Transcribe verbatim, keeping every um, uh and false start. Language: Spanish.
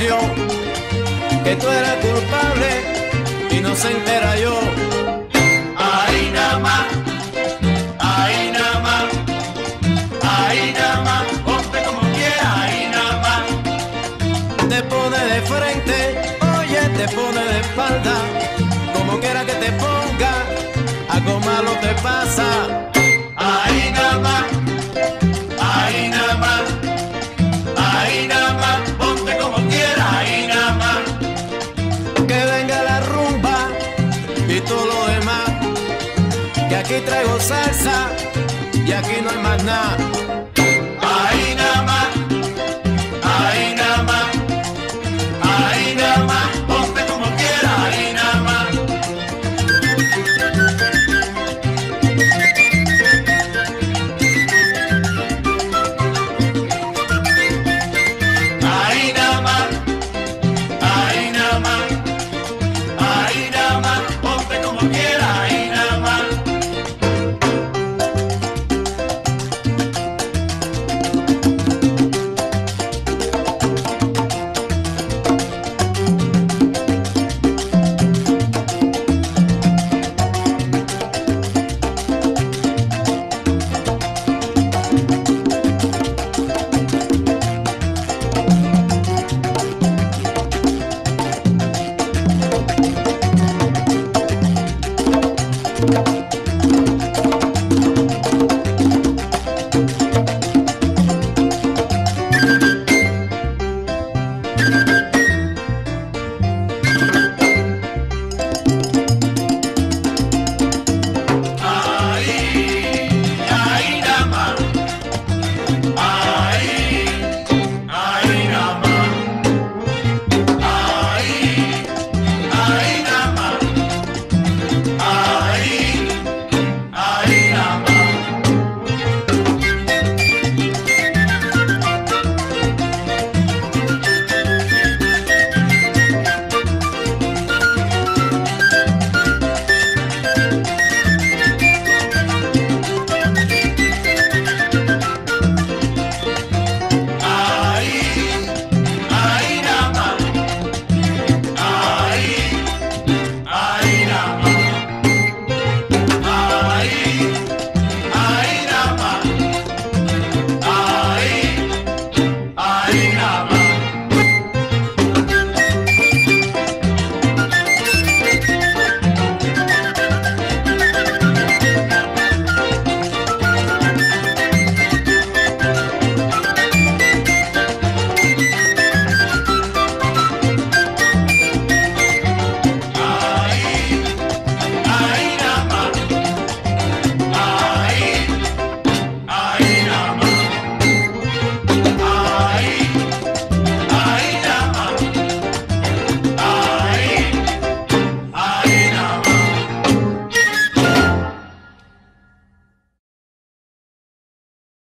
convenció que tú eras culpable, inocente era yo. Ahí nada más, ahí nada más, ahí nada más, ponte como quieras, ahí nada más. Te pone de frente, oye, te pone de espalda, como quiera que te ponga, algo malo te pasa. Ahí nada más, ahí nada más, ahí nada más, ponte como quieras, ahí nada más. Que venga la rumba y todo lo demás, que aquí traigo salsa y aquí no hay más nada. Ahí nada más, ahí nada más, ahí nada más, ponte como quieras, ahí nada más. Ahí nada más, ahí nada más, ahí nada más, ponte como quieras, ahí nada más. Thank you.